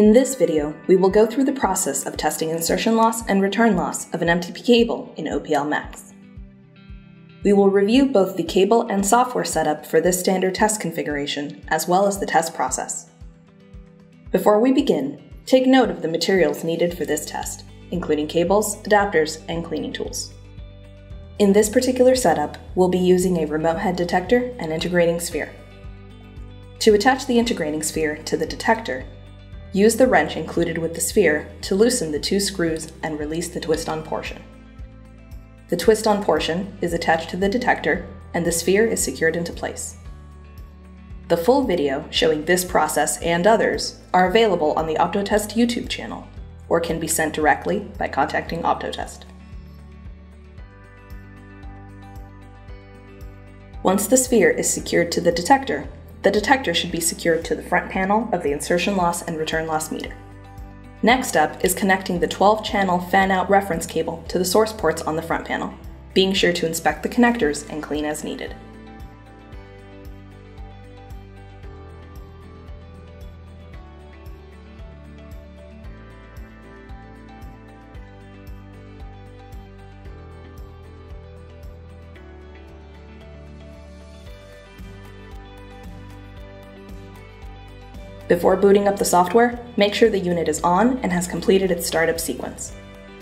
In this video, we will go through the process of testing insertion loss and return loss of an MTP cable in OPL-MAX. We will review both the cable and software setup for this standard test configuration, as well as the test process. Before we begin, take note of the materials needed for this test, including cables, adapters, and cleaning tools. In this particular setup, we'll be using a remote head detector and integrating sphere. To attach the integrating sphere to the detector, use the wrench included with the sphere to loosen the two screws and release the twist-on portion. The twist-on portion is attached to the detector and the sphere is secured into place. The full video showing this process and others are available on the OptoTest YouTube channel or can be sent directly by contacting OptoTest. Once the sphere is secured to the detector should be secured to the front panel of the insertion loss and return loss meter. Next up is connecting the 12-channel fan-out reference cable to the source ports on the front panel, being sure to inspect the connectors and clean as needed. Before booting up the software, make sure the unit is on and has completed its startup sequence.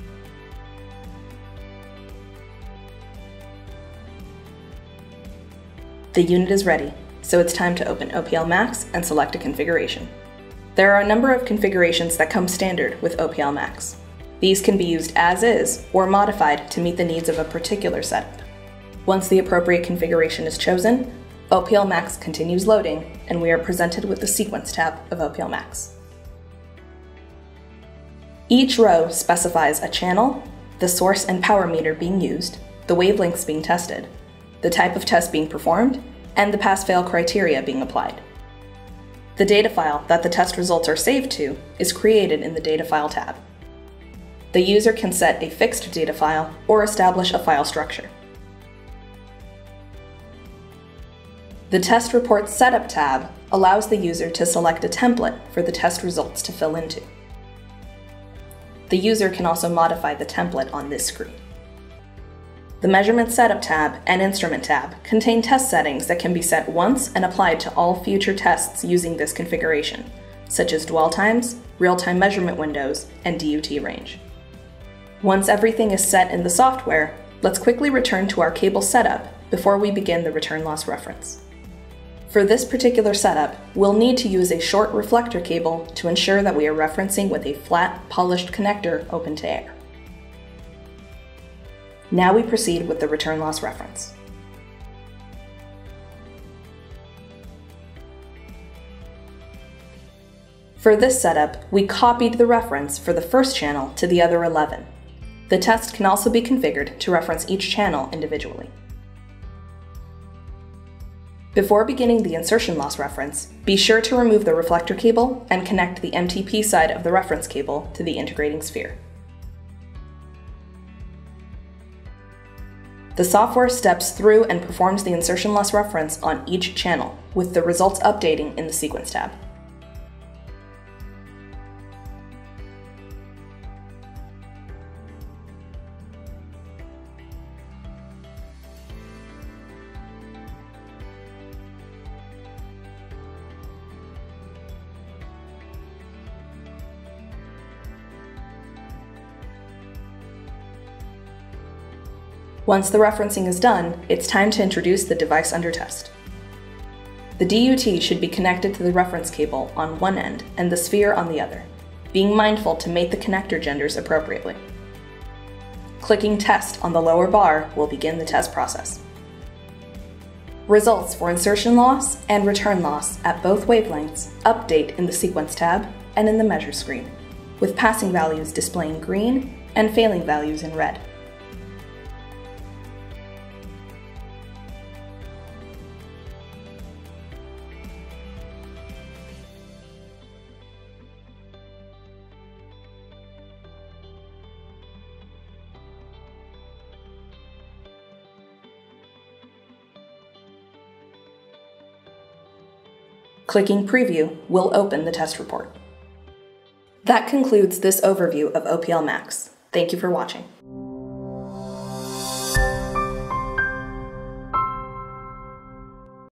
The unit is ready, so it's time to open OPL-MAX and select a configuration. There are a number of configurations that come standard with OPL-MAX. These can be used as is or modified to meet the needs of a particular setup. Once the appropriate configuration is chosen, OPL-MAX continues loading, and we are presented with the Sequence tab of OPL-MAX. Each row specifies a channel, the source and power meter being used, the wavelengths being tested, the type of test being performed, and the pass-fail criteria being applied. The data file that the test results are saved to is created in the Data File tab. The user can set a fixed data file or establish a file structure. The Test Report Setup tab allows the user to select a template for the test results to fill into. The user can also modify the template on this screen. The Measurement Setup tab and Instrument tab contain test settings that can be set once and applied to all future tests using this configuration, such as dwell times, real-time measurement windows, and DUT range. Once everything is set in the software, let's quickly return to our cable setup before we begin the return loss reference. For this particular setup, we'll need to use a short reflector cable to ensure that we are referencing with a flat, polished connector open to air. Now we proceed with the return loss reference. For this setup, we copied the reference for the first channel to the other 11. The test can also be configured to reference each channel individually. Before beginning the insertion loss reference, be sure to remove the reflector cable and connect the MTP side of the reference cable to the integrating sphere. The software steps through and performs the insertion loss reference on each channel, with the results updating in the Sequence tab. Once the referencing is done, it's time to introduce the device under test. The DUT should be connected to the reference cable on one end and the sphere on the other, being mindful to mate the connector genders appropriately. Clicking Test on the lower bar will begin the test process. Results for insertion loss and return loss at both wavelengths update in the Sequence tab and in the Measure screen, with passing values displaying green and failing values in red. Clicking Preview will open the test report. That concludes this overview of OPL-MAX. Thank you for watching.